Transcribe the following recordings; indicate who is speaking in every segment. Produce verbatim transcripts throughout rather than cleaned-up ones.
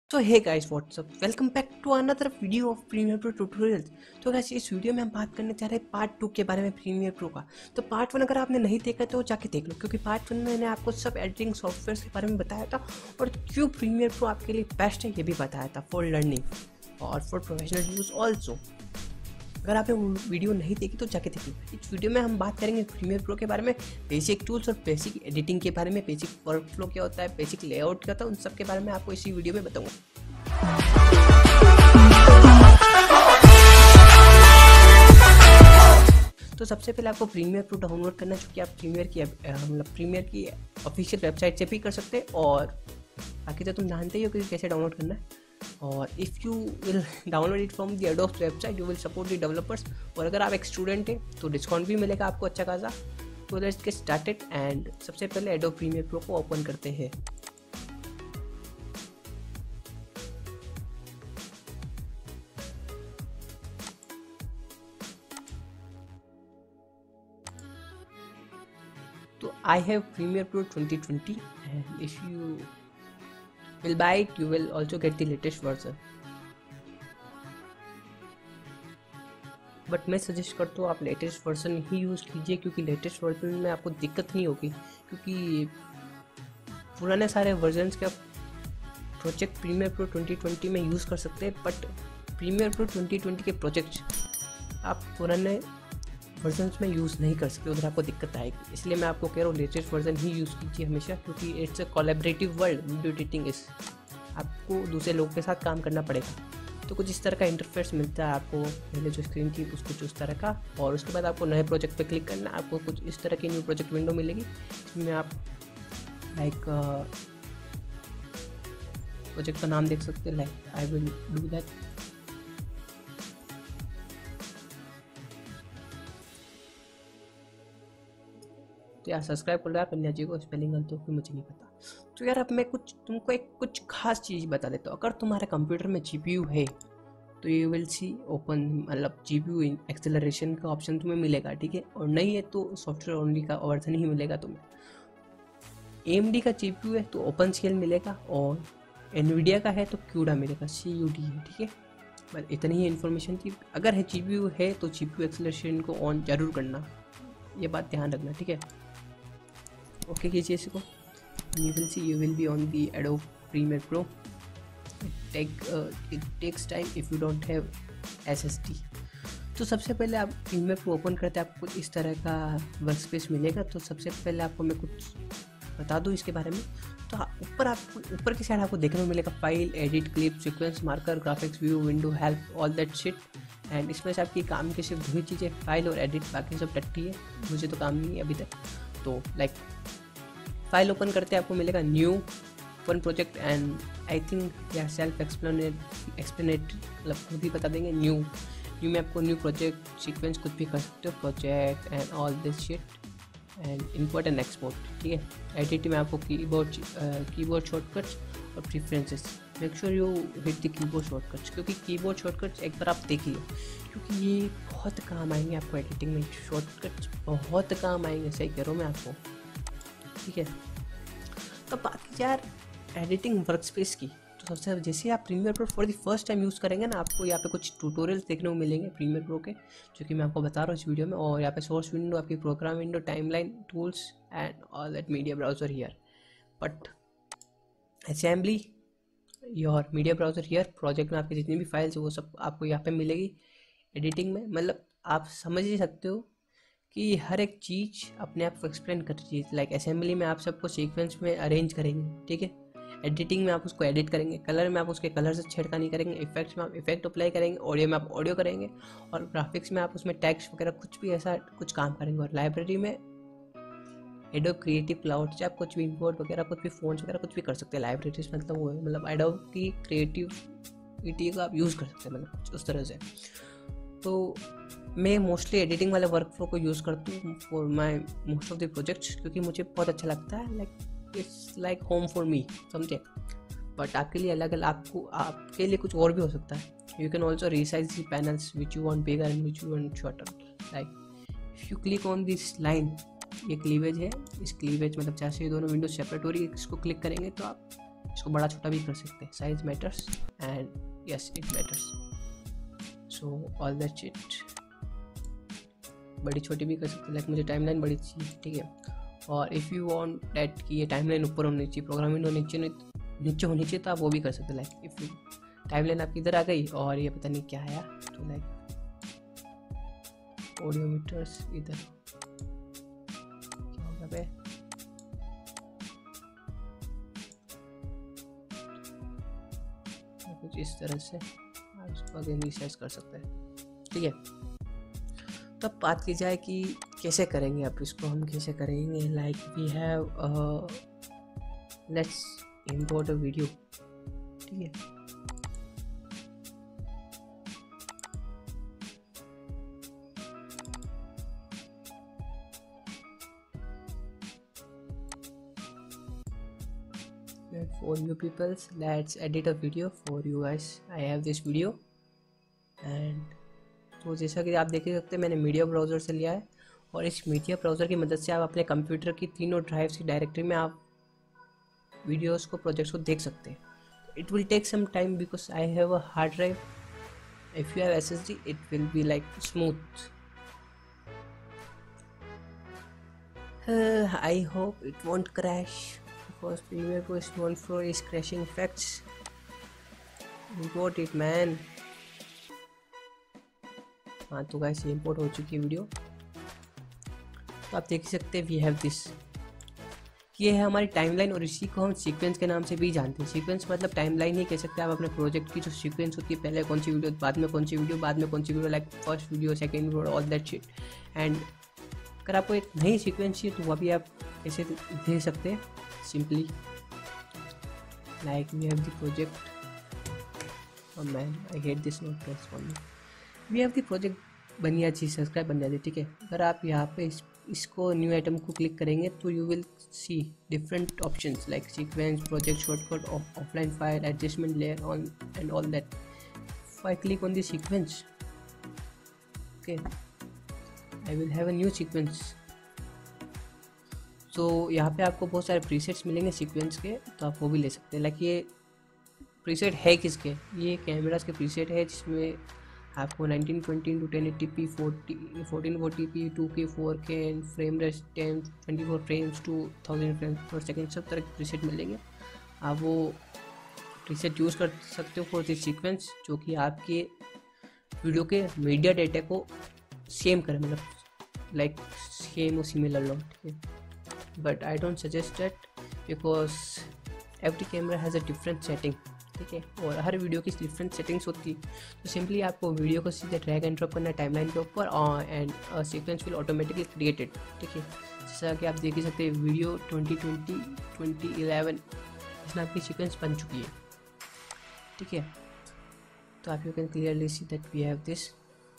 Speaker 1: तो hey guys what's up, welcome back to another video of Premiere Pro tutorials. तो guys इस video में हम बात करने जा रहे हैं पार्ट टू के बारे में प्रीमियर प्रो का। तो पार्ट वन अगर आपने नहीं देखा तो जाके देख लो, क्योंकि पार्ट वन में मैंने आपको सब एडिटिंग सॉफ्टवेयर के बारे में बताया था और क्यों प्रीमियर प्रो आपके लिए बेस्ट है ये भी बताया था फॉर लर्निंग और फॉर प्रोफेशनल यूज़ ऑल्सो। अगर आपने वो वीडियो नहीं देखी तो जाके देखिए। इस वीडियो में हम बात करेंगे प्रीमियर प्रो के बारे में, बेसिक टूल्स और बेसिक एडिटिंग के बारे में, बेसिक वर्क फ्लो क्या होता है, बेसिक लेआउट क्या होता है, उन सब के बारे में आपको इसी वीडियो में बताऊंगा। तो सबसे पहले आपको प्रीमियर प्रो डाउनलोड करना है, जो कि आप प्रीमियर की मतलब प्रीमियर की ऑफिशियल वेबसाइट से भी कर सकते हैं, और बाकी तो तुम जानते ही हो कि कैसे डाउनलोड करना है। और if you will download it from the Adobe website you will support the developers, और अगर आप एक स्टूडेंट हैं तो डिस्काउंट भी मिलेगा आपको अच्छा खासा। तो लेट्स गेट स्टार्टेड एंड सबसे पहले एडोब प्रीमियर प्रो को ओपन करते हैं। So I have Premiere Pro twenty twenty, and if you will buy it you will also get the latest version. But मैं सजेस्ट करता हूँ आप लेटेस्ट वर्जन ही use कीजिए, क्योंकि लेटेस्ट वर्जन में आपको दिक्कत नहीं होगी, क्योंकि पुराने सारे वर्जन्स के आप project Premiere Pro twenty twenty में यूज़ कर सकते हैं, but Premiere Pro twenty twenty के प्रोजेक्ट आप पुराने वर्जन्स में यूज़ नहीं कर सकते, उधर आपको दिक्कत आएगी। इसलिए मैं आपको कह रहा हूँ लेटेस्ट वर्जन ही यूज़ कीजिए हमेशा, क्योंकि it's a collaborative world. Video editing इस आपको दूसरे लोगों के साथ काम करना पड़ेगा। तो कुछ इस तरह का इंटरफेस मिलता है आपको, पहले जो स्क्रीन थी उसको कुछ उस तरह का, और उसके बाद आपको नए प्रोजेक्ट पे क्लिक करना, आपको कुछ इस तरह की न्यू प्रोजेक्ट विंडो मिलेगी, जिसमें आप लाइक प्रोजेक्ट का नाम देख सकते हैं, like I will do that. तो यार सब्सक्राइब कर लो यार कन्या जी को, स्पेलिंग गलत हो कि मुझे नहीं पता। तो यार अब मैं कुछ तुमको एक कुछ खास चीज़ बता देता हूँ। अगर तुम्हारे कंप्यूटर में जीपीयू है तो यू विल सी ओपन, मतलब जीपीयू एक्सेलरेशन का ऑप्शन तुम्हें मिलेगा, ठीक है। और नहीं है तो सॉफ्टवेयर ओनली का वर्जन ही मिलेगा तुम्हें। एएमडी का जीपीयू है तो ओपन सीएल मिलेगा, और एनवीडिया का है तो क्यूडा मिलेगा, सी यू डी है, ठीक है। बस इतनी ही इन्फॉर्मेशन थी। अगर है जीपीयू है तो जीपीयू एक्सेलरेशन को ऑन जरूर करना, ये बात ध्यान रखना, ठीक है। ओके कीजिए इसको। You will see you will be on the Adobe Premiere Pro. Take it takes time if you don't have SSD. तो सबसे पहले आप प्रीमियर प्रो ओपन करते हैं, आपको इस तरह का वर्क स्पेस मिलेगा। तो सबसे पहले आपको मैं कुछ बता दूं इसके बारे में। तो ऊपर आपको ऊपर की साइड आपको देखने को मिलेगा file, edit, clip, sequence, marker, graphics, view, window, help, all that shit. And इसमें से आपकी काम की सिर्फ दो ही चीज़ें, फाइल और एडिट, बाकी सब टट्टी है, मुझे तो काम नहीं है अभी तक। तो लाइक फाइल ओपन करते हैं, आपको मिलेगा new one project, and I think यार सेल्फ एक्सप्लेनेट एक्सप्लेनेट मतलब खुद ही बता देंगे। न्यू न्यू में आपको न्यू प्रोजेक्ट, सीक्वेंस कुछ भी कर सकते हो, project and all this shit, and import and export, ठीक है। एडिट में आपको कीबोर्ड कीबोर्ड शॉर्टकट्स और preferences, make sure you hit the keyboard shortcuts, क्योंकि कीबोर्ड शॉर्टकट्स एक बार आप देखिए, क्योंकि ये बहुत काम आएंगे आपको एडिटिंग में। शॉर्टकट्स बहुत काम आएंगे, सही कह रहा हूँ मैं आपको, ठीक है। तो बाकी यार एडिटिंग वर्क स्पेस की, तो सबसे जैसे आप Premiere Pro for the first time use करेंगे ना, आपको यहाँ पे कुछ ट्यूटोरियल्स देखने को मिलेंगे प्रीमियर प्रो के, जो कि मैं आपको बता रहा हूँ इस वीडियो में। और यहाँ पे सोर्स विंडो, आपकी program window, timeline, tools and all that media browser here, but assembly your media browser here. Project में आपकी जितनी भी फाइल्स है वो सब आपको यहाँ पे मिलेगी। एडिटिंग में मतलब आप समझ ही सकते हो कि हर एक चीज़ अपने आप को एक्सप्लेन कर रही है। लाइक असेंबली में आप सबको सीक्वेंस में अरेंज करेंगे, ठीक है। एडिटिंग में आप उसको एडिट करेंगे, कलर में आप उसके कलर से छेड़खानी करेंगे, इफेक्ट्स में आप इफेक्ट अप्लाई करेंगे, ऑडियो में आप ऑडियो करेंगे, और ग्राफिक्स में आप उसमें टेक्स्ट वगैरह कुछ भी ऐसा कुछ काम करेंगे। और लाइब्रेरी में एडोब क्रिएटिव क्लाउड से आप कुछ भी इंपोर्ट वगैरह, कुछ भी फोन्स वगैरह कुछ भी कर सकते हैं। लाइब्रेरीज मतलब वो है, मतलब एडोब की क्रिएटिविटी का आप यूज़ कर सकते हैं, मतलब कुछ उस तरह से। तो मैं मोस्टली एडिटिंग वाले वर्क फ्लो को यूज़ करती हूँ for my most of the projects, क्योंकि मुझे बहुत अच्छा लगता है। Like it's like home for me, समझे। बट आपके लिए अलग अलग, आपको आपके लिए कुछ और भी हो सकता है। You can also resize the panels which you want bigger and which you want shorter. Like if you click on this line, ये क्लीवेज है, इस क्लीवेज मतलब जैसे ये दोनों विंडोज सेपरेट हो रही है, इसको क्लिक करेंगे तो आप इसको बड़ा छोटा भी कर सकते हैं, size matters and yes it matters. So all that shit, बड़ी छोटी भी कर सकते हैं, लाइक मुझे टाइमलाइन बड़ी चाहिए, ठीक है। और इफ़ यू वांट दैट कि ये टाइमलाइन ऊपर होनी चाहिए, प्रोग्राम विंडो नीचे नीचे होनी चाहिए, तो आप वो भी कर सकते हैं। लाइक इफ़ टाइमलाइन आपकी इधर आ गई और ये पता नहीं क्या है, तो लाइक ऑडियोमीटर्स इधर क्या होगा बे, कुछ इस तरह से आप इसको आगे रिसाइज कर सकते हैं, ठीक है। तो अब बात की जाए कि कैसे करेंगे, अब इसको हम कैसे करेंगे। Like we have let's import a video, ठीक है। For you peoples, let's edit a video for you guys. I have this video and तो जैसा कि आप देख सकते हैं मैंने मीडिया ब्राउज़र से लिया है, और इस मीडिया ब्राउज़र की मदद से आप अपने कंप्यूटर की तीनों ड्राइव्स की डायरेक्टरी में आप वीडियोस को, प्रोजेक्ट्स को देख सकते हैं। It will take some time because I have a hard drive, if you have S S D it will be like smooth. I hope it won't crash because Premiere Pro is known for its crashing effects. Import it man. हाँ तो guys ये import हो चुकी है video, तो आप देख सकते हैं वी हैव दिस। ये है हमारी टाइमलाइन, और इसी को हम सीक्वेंस के नाम से भी जानते हैं। सीक्वेंस मतलब टाइमलाइन ही कह सकते हैं आप अपने प्रोजेक्ट की जो सीक्वेंस होती है, पहले कौन सी वीडियो, बाद में कौन सी वीडियो, बाद में कौन सी video, like first video, second video, all that shit. And अगर आपको एक नई सीक्वेंस चाहिए तो वह भी आप ऐसे दे सकते हैं simply, like we have the project, oh man I hate this note press for me, we have the project बनिया चीज सब्सक्राइब बन जाती है, ठीक है। अगर आप यहाँ पे इस, इसको न्यू आइटम को क्लिक करेंगे तो you will see different options like sequence, project, shortcut, offline file, adjustment layer on and all that. If I click on the sequence, okay, I will have a new sequence. तो यहाँ पे आपको बहुत सारे presets मिलेंगे sequence के, तो आप वो भी ले सकते हैं। लाइक ये प्रीसेट है किसके, ये कैमरास के प्रीसेट है, जिसमें आपको nineteen twenty into ten eighty P, forty fourteen forty P, two K, four K and frame rate ten twenty four frames, two thousand frames per second, सब तरह के प्रीसेट मिलेंगे। आप वो प्रीसेट यूज़ कर सकते हो फॉर दिस सीक्वेंस, जो कि आपके वीडियो के मीडिया डेटा को सेम करे, मतलब लाइक सेम और सिमिलर लो, ठीक है। But I don't suggest that because every camera has a different setting, ठीक है, और हर वीडियो की डिफरेंट सेटिंग्स होती है। तो सिंपली आपको वीडियो को सीधे ड्रैग एंड ड्रॉप करना है टाइमलाइन के ऊपर, and sequence will automatically created, ठीक है। जैसा कि आप देख ही सकते हैं video twenty twenty twenty eleven इसमें आपकी सीक्वेंस बन चुकी है, ठीक है। तो आप you can clearly see that we have this.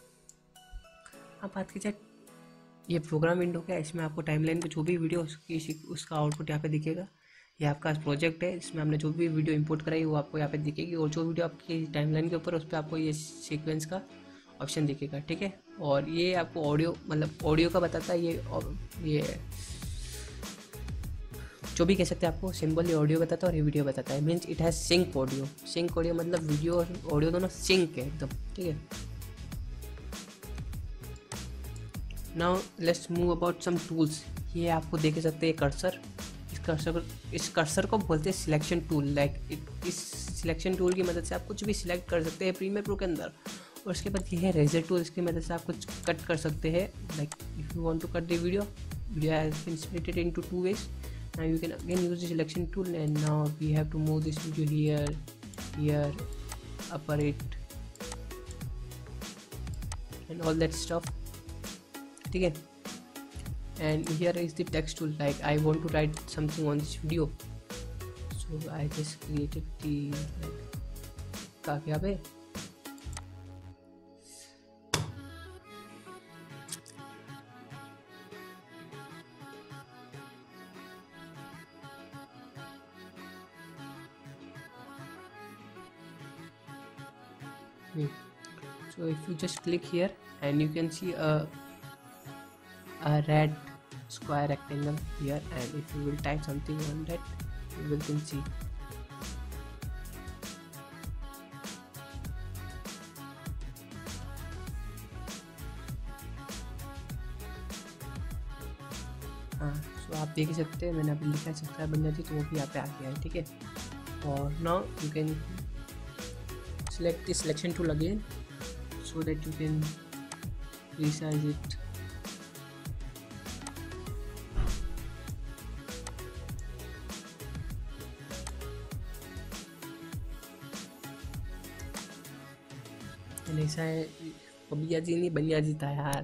Speaker 1: अब बात की जाए ये प्रोग्राम विंडो का, इसमें आपको टाइमलाइन पे जो भी वीडियो उसकी उसका आउटपुट यहाँ पे दिखेगा। ये आपका प्रोजेक्ट है, इसमें हमने जो भी वीडियो इंपोर्ट कराई वो आपको यहाँ पे दिखेगी, और जो वीडियो आपकी टाइमलाइन के ऊपर उस पर आपको ये सीक्वेंस का ऑप्शन दिखेगा, ठीक है। और ये आपको ऑडियो, मतलब ऑडियो का बताता है, ये ये जो भी कह सकते हैं आपको सिंबल, ये ऑडियो बताता है और ये वीडियो बताता है। Means it has sync audio. Sync audio मतलब वीडियो और ऑडियो दोनों सिंक है एकदम, ठीक है। Now let's move about some tools. ये आपको देख सकते हैं कर्सर, इस कर्सर इस कर्सर को बोलते हैं सिलेक्शन टूल। लाइक इस सिलेक्शन टूल की मदद से आप कुछ भी सिलेक्ट कर सकते हैं प्रीमियर प्रो के अंदर। और उसके बाद ये है रेजर टूल, इसकी मदद से आप कुछ कट कर सकते हैं। Like if you want to cut the video, video has been splitted into two ways. Now you can again use the selection tool, and now we have to move this video here, here, upper it and all that stuff, ठीक है। And here is the text tool, like I want to write something on this video, so I just created the कहाँ यहाँ पे so if you just click here and you can see a a red square rectangle here, and if you will type something on that you will can see हाँ सो आप देख ही सकते हैं, मैंने अभी लिखा है सब्सक्राइब बन जाती तो वो भी यहाँ पे आ गया है, ठीक है। और now you can select the selection tool again so that you can resize it. ऐसा है, बबिया जी नहीं बनिया जी था यार,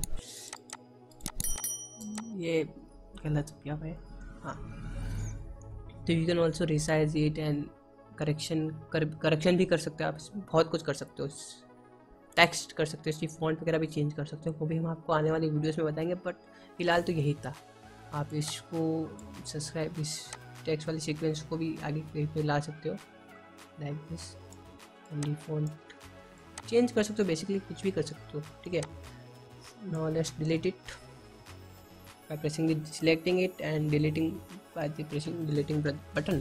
Speaker 1: ये गलत हो गया भाई। हाँ तो you can also resize it and correction कर करेक्शन भी कर सकते हो आप, इसमें बहुत कुछ कर सकते हो, टेक्स्ट कर सकते हो, इसकी फॉन्ट वगैरह भी चेंज कर सकते हो, वो भी हम आपको आने वाली वीडियोस में बताएंगे, बट फिलहाल तो यही था। आप इसको सब्सक्राइब इस टेक्स्ट वाली सीक्वेंस को भी आगे कहीं पे ला सकते हो, like this, and font change कर सकते हो, बेसिकली कुछ भी कर सकते हो, ठीक है। Now let's delete it by pressing selecting it and deleting by the pressing deleting button.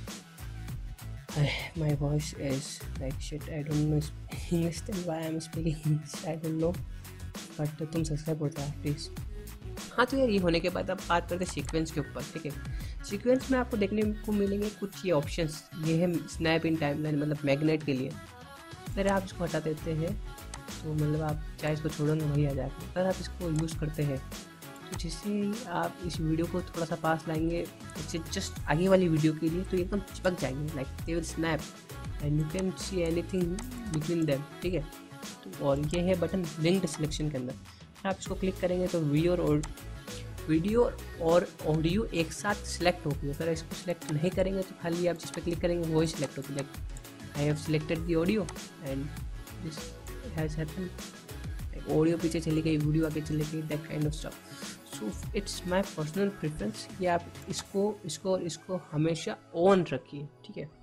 Speaker 1: My voice is like shit. I don't know English, then why I'm speaking English, I don't know. But तुम subscribe होता है please. हाँ तो यार ये होने के बाद अब बात करते हैं सीक्वेंस के ऊपर, ठीक है। सीक्वेंस में आपको देखने को मिलेंगे कुछ ये ऑप्शंस, ये है स्नैप इन टाइमलाइन, मतलब मैग्नेट के लिए। अगर आप इसको हटा देते हैं तो मतलब आप चाहे इसको छोड़ोगे वही आ जाएगा। अगर आप इसको यूज़ करते हैं तो जिससे आप इस वीडियो को थोड़ा सा पास लाएंगे इससे जस्ट आगे वाली वीडियो के लिए, तो एकदम चिपक जाएंगे, like they will snap and you can see anything between them, ठीक है। तो और ये है बटन लिंक्ड सिलेक्शन के अंदर, आप इसको क्लिक करेंगे तो वीडियो और वीडियो और ऑडियो एक साथ सिलेक्ट होगी। अगर इसको सिलेक्ट नहीं करेंगे तो खाली आप जिस पर क्लिक करेंगे वही सिलेक्ट होगी, like I have selected the audio and this has happen, audio पीछे चली गई, वीडियो आगे चली गई, that kind of stuff. So it's my personal preference कि आप इसको इसको और इसको हमेशा ऑन रखिए, ठीक है।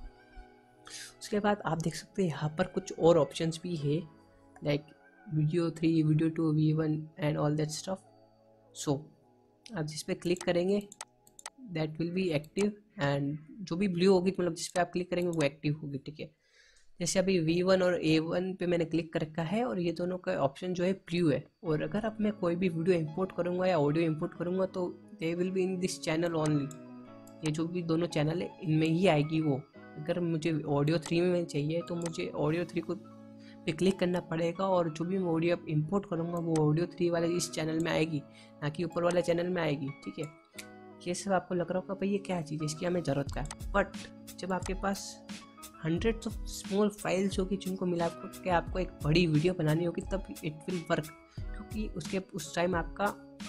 Speaker 1: उसके बाद आप देख सकते हैं यहाँ पर कुछ और ऑप्शंस भी है, like video three, video two, V one and all that stuff. So आप जिस पे क्लिक करेंगे that will be active, and जो भी ब्लू होगी मतलब जिस पे आप क्लिक करेंगे वो एक्टिव होगी, ठीक है। जैसे अभी वी वन और ए वन पे मैंने क्लिक कर रखा है और ये दोनों का ऑप्शन जो है ब्लू है, और अगर अब मैं कोई भी वीडियो इंपोर्ट करूँगा या ऑडियो इंपोर्ट करूँगा तो they will be in this channel only, ये जो भी दोनों चैनल है इनमें ही आएगी वो। अगर मुझे ऑडियो थ्री में चाहिए तो मुझे ऑडियो थ्री को पे क्लिक करना पड़ेगा, और जो भी मैं ऑडियो इंपोर्ट करूँगा वो ऑडियो थ्री वाले इस चैनल में आएगी, ना कि ऊपर वाले चैनल में आएगी, ठीक है। ये सब आपको लग रहा होगा भाई ये क्या चीज़ है, इसकी हमें ज़रूरत का है, बट जब आपके पास हंड्रेड्स ऑफ स्मॉल फाइल्स होगी जिनको मिला के आपको एक बड़ी वीडियो बनानी होगी तब इट विल वर्क, क्योंकि उसके उस टाइम आपका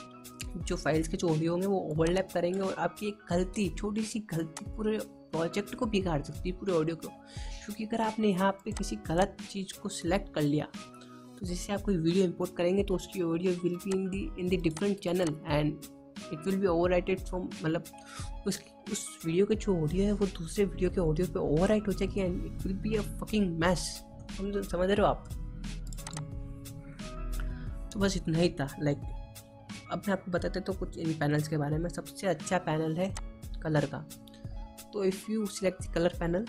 Speaker 1: जो फाइल्स के जो ऑडियो होंगे वो ओवरलैप करेंगे और आपकी एक गलती, छोटी सी गलती पूरे प्रोजेक्ट को बिगाड़ सकती है, पूरे ऑडियो को। क्योंकि अगर आपने यहाँ पे किसी गलत चीज़ को सिलेक्ट कर लिया तो जैसे आप कोई वीडियो इंपोर्ट करेंगे तो उसकी audio will be in the in the different channel and it will be overwrited from, मतलब उस उस वीडियो के जो ऑडियो है वो दूसरे वीडियो के ऑडियो पे ओवरराइट हो जाएगी and it will be a fucking mess. समझ समझ रहे हो आप? तो बस इतना ही था। लाइक अब मैं आपको बताते तो कुछ इन पैनल्स के बारे में। सबसे अच्छा पैनल है कलर का, तो if you select colour panel,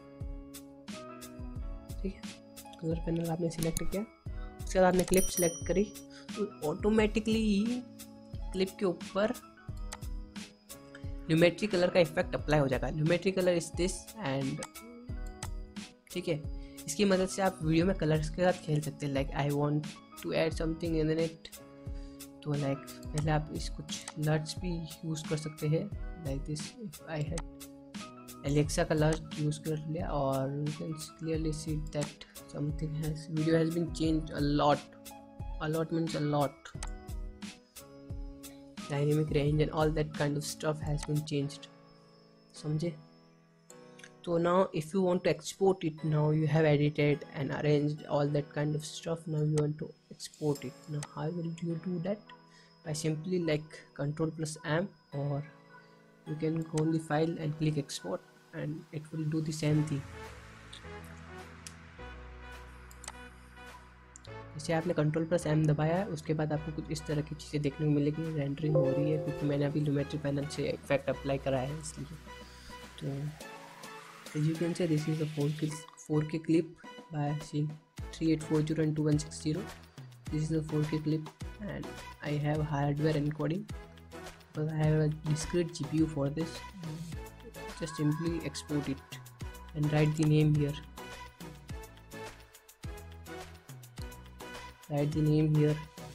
Speaker 1: ठीक है, कलर पैनल आपने सिलेक्ट किया, उसके बाद आपने क्लिप सिलेक्ट करी तो ऑटोमेटिकली क्लिप के ऊपर न्यूमेट्री कलर का इफेक्ट अप्लाई हो जाएगा। Lumetri colour is this and ठीक है, इसकी मदद से आप वीडियो में कलर्स के साथ खेल सकते हैं। Like I want to add something in it, तो लाइक पहले आप इस कुछ लर्ट्स भी यूज़ कर सकते हैं। Like this if I had Alexa का लर्ट यूज़ कर लिया और you can clearly see that something has video has been changed a lot, a lot means a lot, dynamic range and all that kind of stuff has been changed, समझे? So now if you want to export it, now you have edited and arranged all that kind of stuff, now you want to export it. Now how will you do that? By simply like control plus M, or you can go on the file and click export and it will do the same thing. जैसे आपने control plus M दबाया है उसके बाद आपको कुछ इस तरह की चीज़ें देखने को मिलेगी। रेंडरिंग हो रही है क्योंकि मैंने अभी ल्यूमेट्री पैनल से इफेक्ट अप्लाई करा है इसलिए। तो as you can say this is a four K four K clip by seeing three eight four zero and two one six zero. This is a four K clip and I have hardware encoding because I have a discrete G P U for this. Just simply export it and write the name here. Write the name here.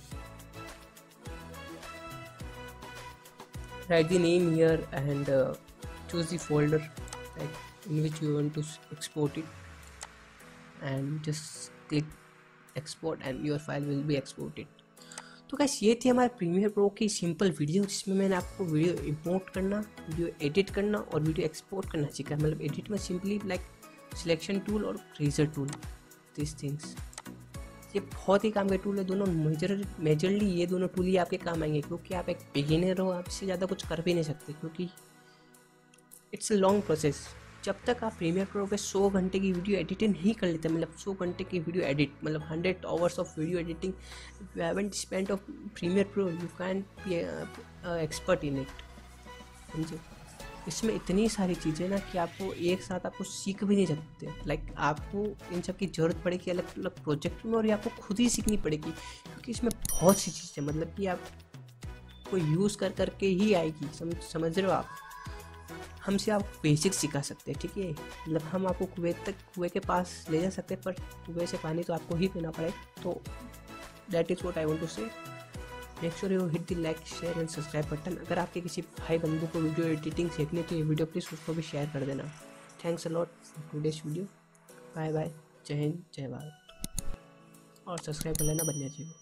Speaker 1: Write the name here and uh, choose the folder like in which you want to export it, and just click export and your file will be exported. तो guys ये थी हमारे Premiere Pro की simple video, जिसमें मैंने आपको video import करना, video edit करना और वीडियो एक्सपोर्ट करना सिखाया। मतलब एडिट में सिंपली लाइक सिलेक्शन टूल और रेजर टूल, दिस थिंग्स। ये बहुत ही काम के टूल है दोनों। मेजर मेजरली ये दोनों टूल ही आपके काम आएंगे, क्योंकि आप एक बिगिनर हो, आप इससे ज़्यादा कुछ कर भी नहीं सकते, क्योंकि इट्स अ लॉन्ग प्रोसेस। जब तक आप प्रीमियर प्रो पे सौ घंटे की वीडियो एडिटिंग नहीं कर लेते, मतलब सौ घंटे की वीडियो एडिट, मतलब hundred hours of video editing you haven't spent of Premiere Pro, you can be expert in it. समझे? इसमें इतनी सारी चीज़ें ना कि आपको एक साथ आपको सीख भी नहीं सकते। लाइक like, आपको इन सब की ज़रूरत पड़ेगी अलग अलग प्रोजेक्ट में, और ये आपको खुद ही सीखनी पड़ेगी, क्योंकि इसमें बहुत सी चीज़ें मतलब कि आप को यूज़ कर करके ही आएगी। समझ समझ रहे हो आप? हमसे आप बेसिक सिखा सकते हैं, ठीक है? मतलब हम आपको कुएं तक कुएं के पास ले जा सकते हैं, पर कुएं से पानी तो आपको ही पीना पड़ेगा। तो that is what I want to say. Make sure you hit the like share and subscribe button. अगर आपके किसी भाई बंधु को वीडियो एडिटिंग सीखनी है तो ये वीडियो प्लीज़ उसको भी शेयर कर देना। Thanks a lot for today's video. Bye bye. जय हिंद, जय भारत। और सब्सक्राइब कर लेना बनिया जी को।